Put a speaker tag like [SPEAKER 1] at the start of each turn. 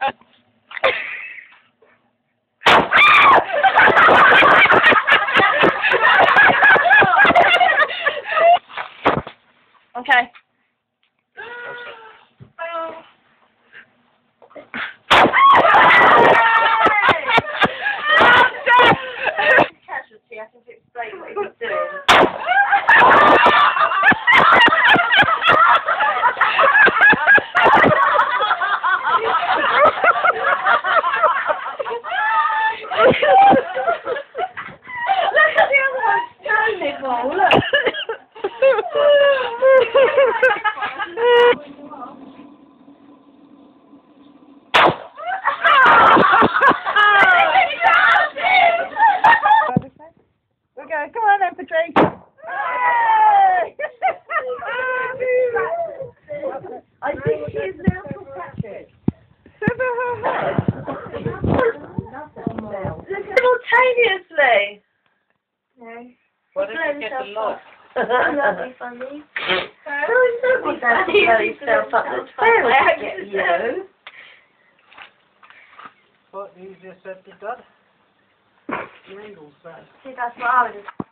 [SPEAKER 1] Okay. Casualty, I can explain what he was doing. Look at the other one standing, Paul, look. Okay, come on then, Patrice. I think she is now called Patrice. Simultaneously. No.
[SPEAKER 2] Why did you get a lot?
[SPEAKER 1] That'd be funny. Don't be funny. Blow yourself up. That's fair. I get you.
[SPEAKER 2] What, easier said than done? Your angle's bad.
[SPEAKER 1] See, that's what I would have